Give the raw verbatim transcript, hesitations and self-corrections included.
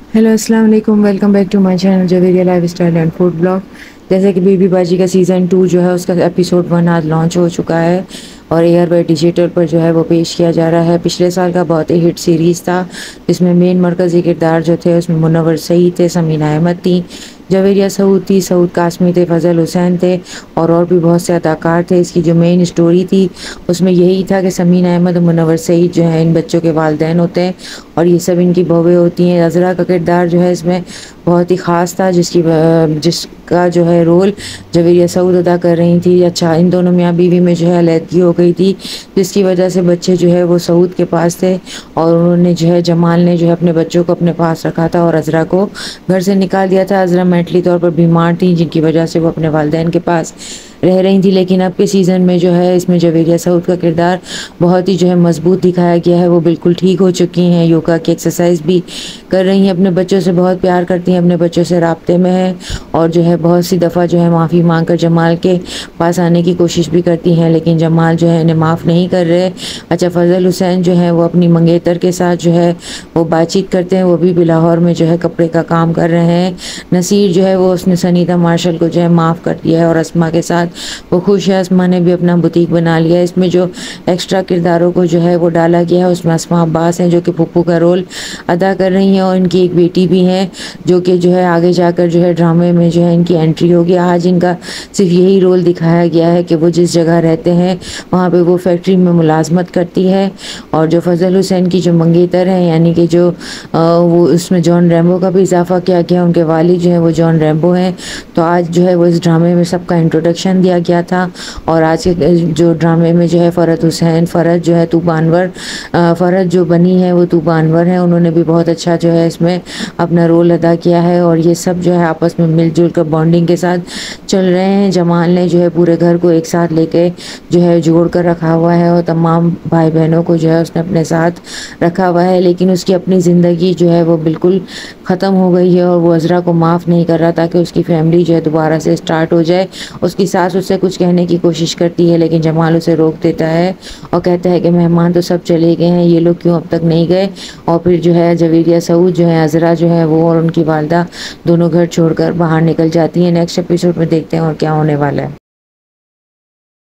Hello अस्सलाम वालेकुम, welcome back to my channel Javeria lifestyle and food blog. जैसे कि बेबी बाजी का सीज़न टू जो है उसका एपिसोड वन आज लॉन्च हो चुका है और एयर बाय डिजिटल पर जो है वो पेश किया जा रहा है। पिछले साल का बहुत ही हिट सीरीज़ था जिसमें मेन मरकज़ी किरदार जो थे उसमें मुनव्वर सईद थे, समीना अहमद थी, जवेरिया सऊद थी, सऊद कासमी थे, फजल हुसैन थे और और भी बहुत से अदाकार थे। इसकी जो मेन स्टोरी थी उसमें यही था कि समीना अहमद और मुनव्वर सईद जो है इन बच्चों के वालिदैन होते हैं और ये सब इनकी बहुएं होती हैं। अज़रा का किरदार जो है इसमें बहुत ही ख़ास था जिसकी जिसका जो है रोल जवेरिया सऊद अदा कर रही थी। अच्छा, इन दोनों मियाँ बीवी में जो है अलहदगी हो गई थी जिसकी वजह से बच्चे जो है वो सऊद के पास थे और उन्होंने जो है जमाल ने जो है अपने बच्चों को अपने पास रखा था और अज़रा को घर से निकाल दिया था। अज़रा मेंटली तौर पर बीमार थी जिनकी वजह से वो अपने वालिदैन के पास रह रही थी। लेकिन अब के सीज़न में जो है इसमें जवेरिया सऊद का किरदार बहुत ही जो है मजबूत दिखाया गया है। वो बिल्कुल ठीक हो चुकी हैं, योगा की एक्सरसाइज भी कर रही हैं, अपने बच्चों से बहुत प्यार करती हैं, अपने बच्चों से राब्ते में हैं और जो है बहुत सी दफ़ा जो है माफ़ी मांग कर जमाल के पास आने की कोशिश भी करती हैं लेकिन जमाल जो है इन्हें माफ़ नहीं कर रहे। अच्छा, फजल हुसैन जो है वो अपनी मंगेतर के साथ जो है वो बातचीत करते हैं, वो भी बिलाहौर में जो है कपड़े का काम कर रहे हैं। नसीर जो है वो उसने सनीता मार्शल को जो है माफ़ कर दिया है और अस्मा के साथ वो खुश है। अस्मा ने भी अपना बुटीक बना लिया है। इसमें जो एक्स्ट्रा किरदारों को जो है वो डाला गया है उसमें अस्मा अब्बास हैं जो कि पप्पू का रोल अदा कर रही हैं और इनकी एक बेटी भी है जो कि जो है आगे जाकर जो है ड्रामे में जो है इनकी एंट्री होगी। आज इनका सिर्फ यही रोल दिखाया गया है कि वो जिस जगह रहते हैं वहाँ पे वो फैक्ट्री में मुलाजमत करती है और जो फजल हुसैन की जो मंगेतर हैं यानी कि जो आ, वो उसमें जॉन रैम्बो का भी इजाफा किया गया, उनके वालिद जो है वो जॉन रैम्बो हैं। तो आज जो है वो इस ड्रामे में सबका इंट्रोडक्शन दिया गया था और आज के जो ड्रामे में जो है फ़रत हुसैन फ़रत जो है तूबानवर फ़रत जो बनी है वो तूबानवर है, उन्होंने भी बहुत अच्छा जो है इसमें अपना रोल अदा किया है और ये सब जो है आपस में मिलजुल कर बॉन्डिंग के साथ चल रहे हैं। जमाल ने जो है पूरे घर को एक साथ लेके जो है जोड़ कर रखा हुआ है और तमाम भाई बहनों को जो है उसने अपने साथ रखा हुआ है लेकिन उसकी अपनी ज़िंदगी जो है वो बिल्कुल ख़त्म हो गई है और वो अज़रा को माफ़ नहीं कर रहा ताकि उसकी फैमिली जो है दोबारा से स्टार्ट हो जाए। उसकी सास उससे कुछ कहने की कोशिश करती है लेकिन जमाल उसे रोक देता है और कहता है कि मेहमान तो सब चले गए हैं, ये लोग क्यों अब तक नहीं गए। और फिर जो है जवेरिया सऊद जो है अज़रा जो है वो और उनकी वालदा दोनों घर छोड़कर बाहर निकल जाती हैं। नेक्स्ट एपिसोड में देखते हैं और क्या होने वाला है।